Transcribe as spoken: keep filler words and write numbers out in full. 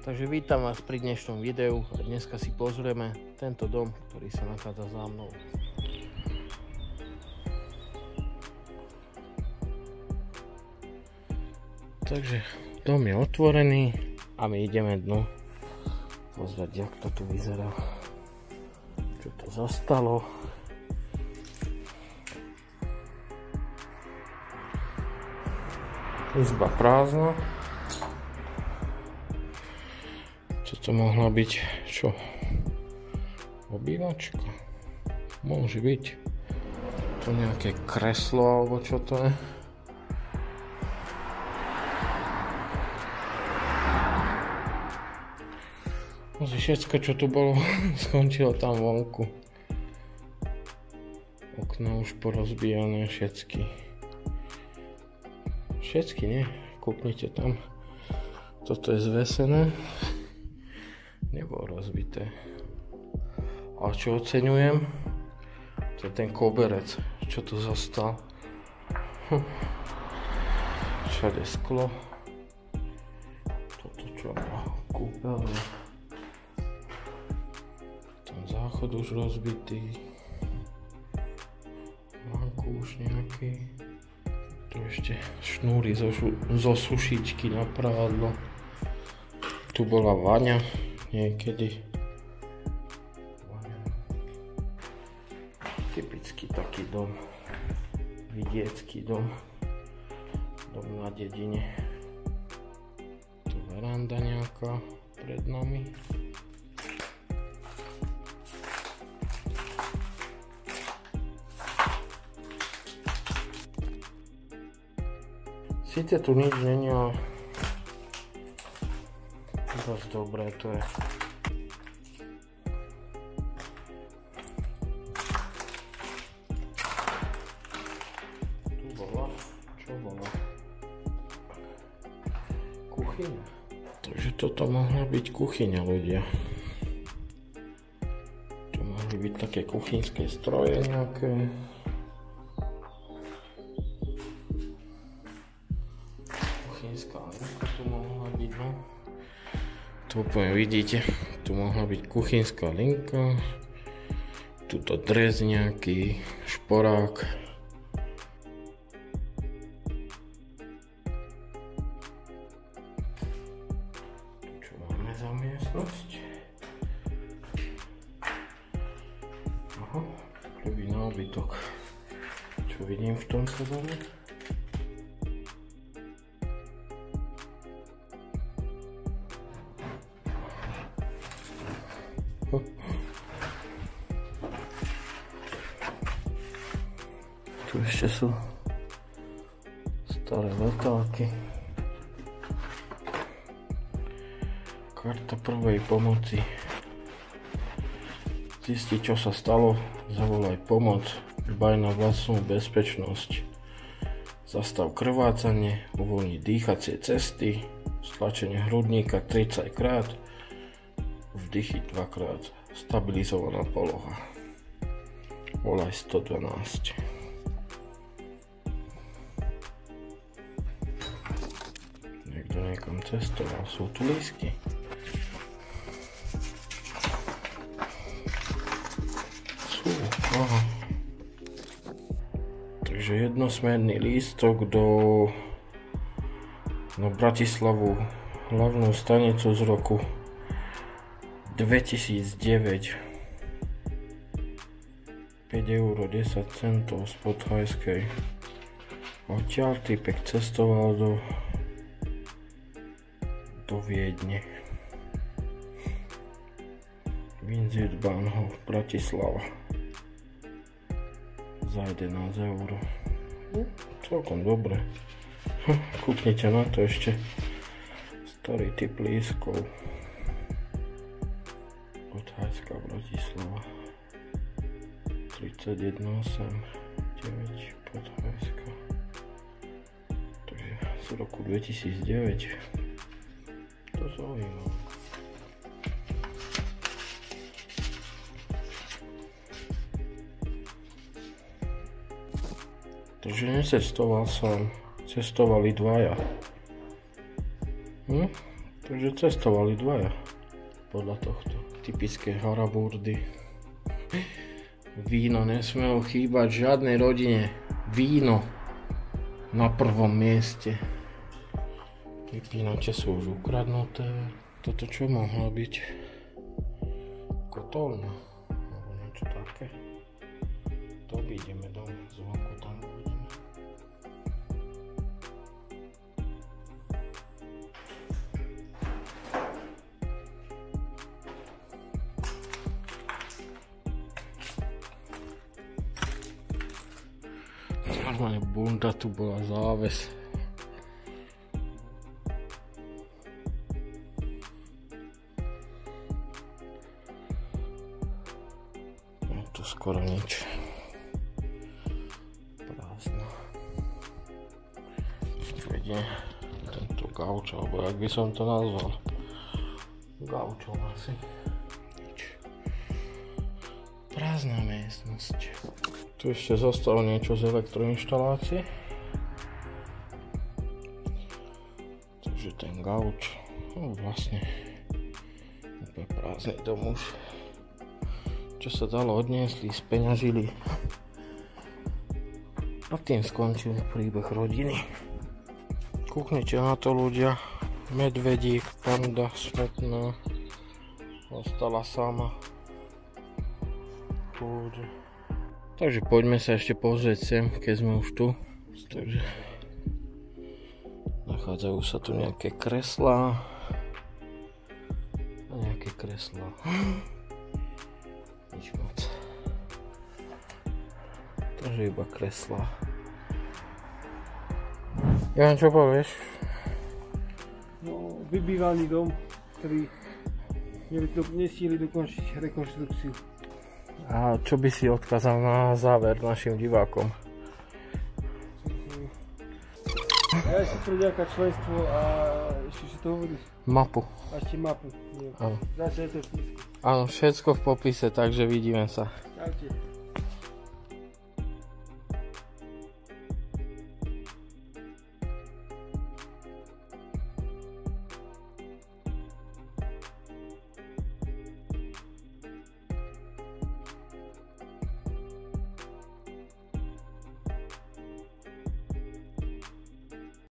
Takže vítam vás pri dnešnom videu a dneska si pozrieme tento dom, ktorý sa nachádza za mnou. Takže dom je otvorený a my ideme dnu pozrieť, jak to tu vyzerá, čo to zastalo. Izba prázdna. Čo to mohla byť? Čo? Obývačka? Môže byť. To nejaké kreslo, alebo čo to je? Asi všetko, čo tu bolo, skončilo tam vonku. Okná už porozbijané, všetky. Všetky, nie? Kúknite tam. Toto je zvesené. Nebolo rozbité. A čo oceňujem? To je ten koberec, čo tu zostal. Hm. Všade sklo. Toto čo má kúpeľne. Tam záchod už rozbitý. Vanku už nejaký. Tu ešte šnúry zo, zo sušičky na prádlo. Tu bola vaňa niekedy. Vaňa. Typický taký dom. Vidiecký dom. Dom na dedine. Tu veranda nejaká pred nami. Sice tu nič není, ale dosť dobré to je. Tu bola, čo bola? Kuchyňa. Takže toto mohla byť kuchyňa, ľudia. Tu mohli byť také kuchynské stroje nejaké. Kuchynská linka tu mohla byť, no. Tu úplne vidíte, tu mohla byť kuchynská linka. Tuto dres nejaký, šporák. Čo máme za miestnosť? Aha, prvý nábytok. Čo vidím v tomto dome? Tu ešte sú staré letálky. Karta prvej pomoci. Zisti, čo sa stalo, zavolaj pomoc, dbaj na vlastnú bezpečnosť. Zastav krvácanie, uvoľni dýchacie cesty, stlačenie hrudníka tridsať krát, vdychy dva krát, stabilizovaná poloha. Volaj sto dvanásť. Niekto niekam cestoval, sú tu lístky. Sú, aha. Takže jednosmerný lístok do na Bratislavu, hlavnú stanicu z roku dvetisícdeväť. päť eur desať centov z Podhajskej. Odtiaľ typek cestoval do do Viedne. Vinzitbahnhof Bratislava. Za jedenásť eur. Hm, celkom dobre. Hm, kúknite na to ešte. Starý typ lístkov. Podhajská Bratislava. tridsaťjeden osem deväť Podhajská. Takže z roku dvetisícdeväť. To zaujímavé. Takže necestoval som, cestovali dvaja. Hm? Takže cestovali dvaja podľa tohto. Typické haraburdy. Víno nesmelo chýbať v žiadnej rodine. Víno na prvom mieste. Vypínače sú už ukradnuté. Toto čo mohlo byť? Kotolňa alebo niečo také. To ideme do zvonku, tam uvidíme. Normálne bunda tu bola záves. No tu skoro nič. Prázdno. Čo vedie tento gauč, alebo jak by som to nazval. Gaučom asi. Nič. Prázdna miestnosť. Tu ešte zostalo niečo z elektroinštalácie. Takže ten gauč, no vlastne úplne prázdny dom už. Čo sa dalo odniesli, speňažili. A tým skončil príbeh rodiny. Kúknite na to ľudia. Medvedík, panda, smutná. Ostala sama. Pôjde. Takže poďme sa ešte pozrieť sem, keď sme už tu. Takže nachádzajú sa tu nejaké kreslá. A nejaké kreslá. Nič moc. Takže iba kreslá. Jan, čo povieš? No, vybývaný dom, ktorý nestíhli dokončiť rekonštrukciu. A čo by si odkázal na záver našim divákom? Ja si to ďaká členstvo a ešte si to hovoríš? Mapu. A ešte mapu. Áno. Zase je to v popise. Áno, všetko v popise, takže vidíme sa. Čaute.